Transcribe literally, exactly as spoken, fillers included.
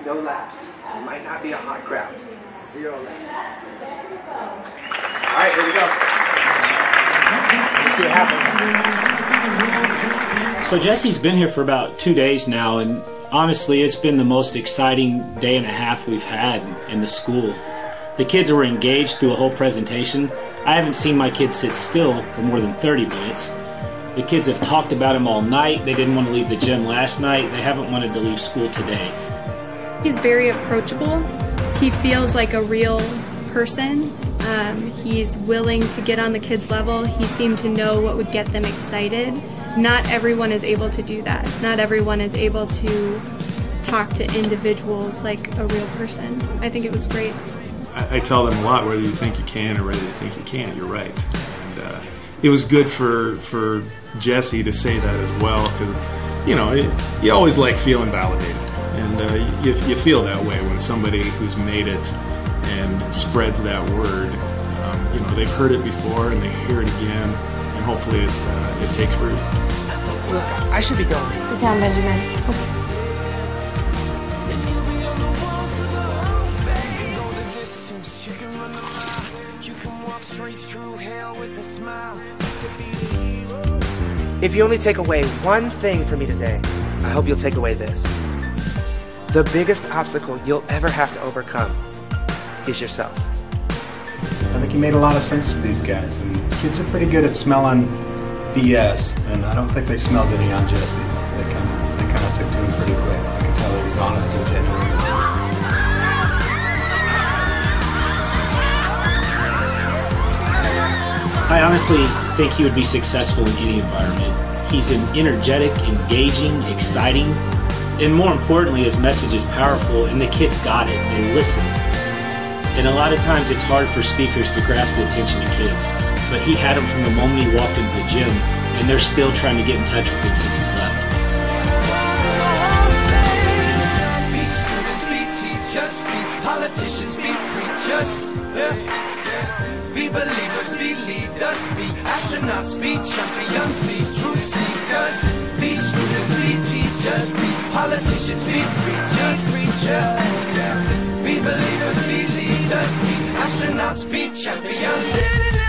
No laughs. It might not be a hot crowd. Zero laughs. All right, here we go. Let's see what happens. So Jesse's been here for about two days now, and honestly, it's been the most exciting day and a half we've had in the school. The kids were engaged through a whole presentation. I haven't seen my kids sit still for more than thirty minutes. The kids have talked about him all night. They didn't want to leave the gym last night. They haven't wanted to leave school today. He's very approachable. He feels like a real person. Um, he's willing to get on the kids' level. He seemed to know what would get them excited. Not everyone is able to do that. Not everyone is able to talk to individuals like a real person. I think it was great. I, I tell them a lot, whether you think you can or whether you think you can't, you're right. And uh, it was good for for Jesse to say that as well, because you know it, you always like feeling validated, and uh, you, you feel that way when somebody who's made it and spreads that word. Um, you know, they've heard it before and they hear it again, and hopefully it uh, it takes root. Look, I should be going. Sit down, Benjamin. Okay. If you only take away one thing from me today, I hope you'll take away this. The biggest obstacle you'll ever have to overcome is yourself. I think he made a lot of sense to these guys, and kids are pretty good at smelling B S, and I don't think they smelled any on Jesse. They kind of, they kind of took to him pretty quick. I can tell he was honest and genuine. I honestly think he would be successful in any environment. He's an energetic, engaging, exciting, and more importantly, his message is powerful, and the kids got it. They listen. And a lot of times it's hard for speakers to grasp the attention of kids, but he had them from the moment he walked into the gym, and they're still trying to get in touch with him since he's left. Be students, be teachers, be politicians, be preachers. Yeah. Be believers, be leaders, be astronauts, be champions, be truth seekers. Be students, be teachers, be politicians, be preachers, preachers. Be believers, be leaders, be astronauts, be champions.